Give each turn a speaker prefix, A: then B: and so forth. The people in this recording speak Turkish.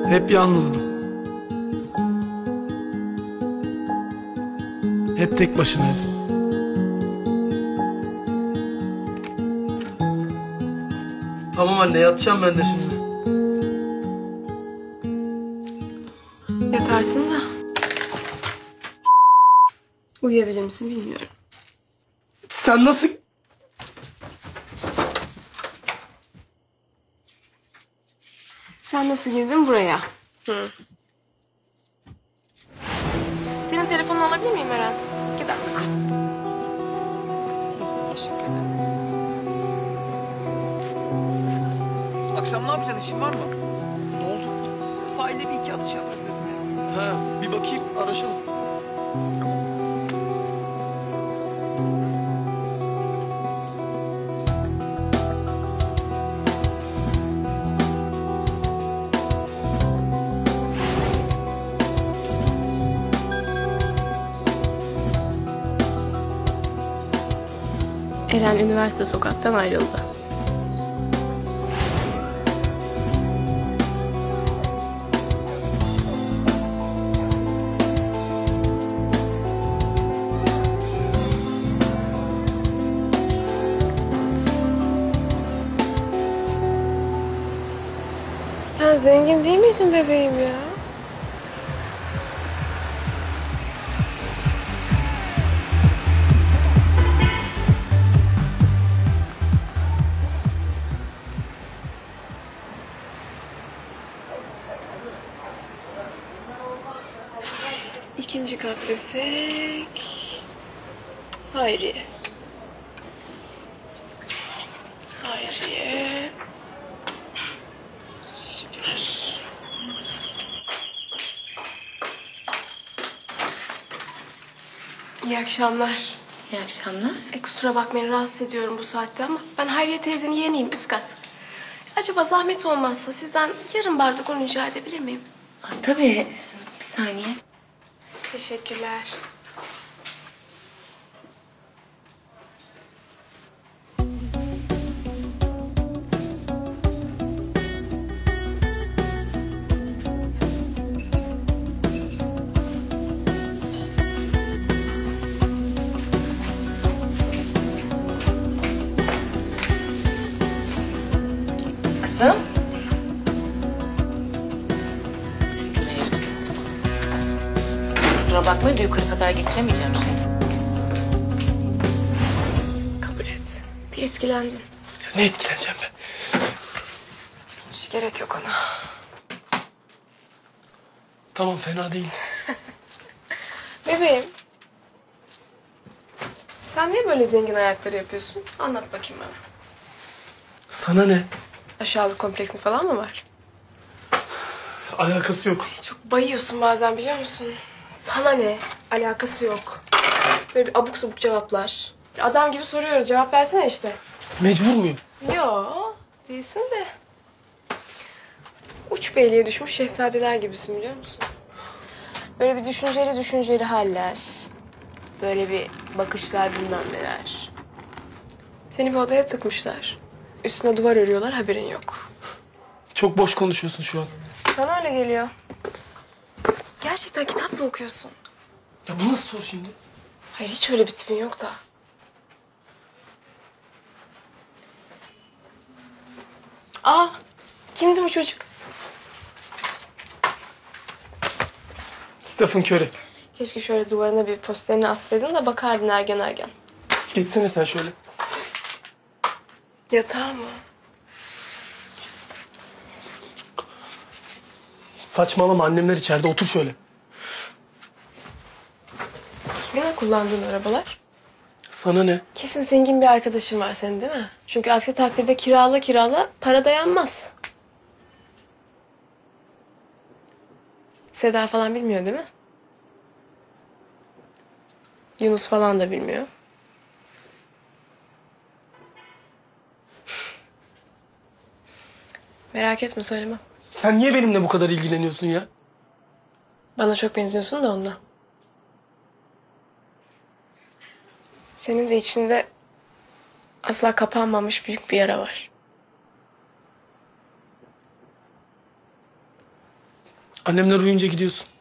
A: Hep yalnızdım. Hep tek başımaydım. Tamam anne, yatacağım ben de şimdi.
B: Yatarsın da uyuyabilir misin bilmiyorum.
A: Sen nasıl...
B: Sen nasıl girdin buraya? Senin telefonunu alabilir miyim Eren? 2 dakika. Teşekkür ederim.
C: Akşam ne yapacaksın? İşin var mı? Ne oldu? Sahilde bir iki atış yaparız dedim ya.
A: Ha, bir bakayım, araşalım.
B: Eren üniversite sokaktan ayrıldı. Sen zengin değil miydin bebeğim ya? İkinci kat desek... Hayriye. Hayriye. Süper. İyi akşamlar.
D: İyi akşamlar.
B: Kusura bakmayın rahatsız ediyorum bu saatte ama ben Hayriye teyzenin yeğeniyim üst kat. Acaba zahmet olmazsa sizden yarım bardak un rica edebilir miyim?
D: Tabii. Bir saniye.
B: Teşekkürler.
D: Kızım. Kusura bakmayın da yukarı kadar getiremeyeceğim şimdi.
B: Kabul et. Bir etkilendin.
A: Ne etkileneceğim ben?
B: Hiç gerek yok ona.
A: Tamam, fena değil.
B: Bebeğim. Sen niye böyle zengin ayakları yapıyorsun? Anlat bakayım bana.
A: Sana ne?
B: Aşağılık kompleksin falan mı var?
A: Alakası yok.
B: Çok bayıyorsun bazen biliyor musun? Sana ne? Alakası yok. Böyle bir abuk subuk cevaplar. Adam gibi soruyoruz cevap versene işte.
A: Mecbur muyum?
B: Yo değilsin de. Uç beyliğe düşmüş şehzadeler gibisin biliyor musun? Böyle bir düşünceli haller. Böyle bir bakışlar bilmem neler. Seni bir odaya tıkmışlar. Üstüne duvar örüyorlar haberin yok.
A: Çok boş konuşuyorsun şu an.
B: Sana öyle geliyor. Gerçekten kitap mı okuyorsun?
A: Ya bu nasıl soru şimdi?
B: Hayır hiç öyle bir tipin yok da. Aa, kimdi bu çocuk?
A: Stephen Curry.
B: Keşke şöyle duvarına bir posterini assaydın da bakardın ergen ergen.
A: Geçsene sen şöyle.
B: Yatağa mı?
A: Saçmalama, annemler içeride, otur şöyle.
B: Kimin kullandığın arabalar?
A: Sana ne?
B: Kesin zengin bir arkadaşın var senin değil mi? Çünkü aksi takdirde kirala para dayanmaz. Seda falan bilmiyor değil mi? Yunus falan da bilmiyor. Merak etme söylemem.
A: Sen niye benimle bu kadar ilgileniyorsun ya?
B: Bana çok benziyorsun da ondan. Senin de içinde asla kapanmamış büyük bir yara var.
A: Annemler uyuyunca gidiyorsun.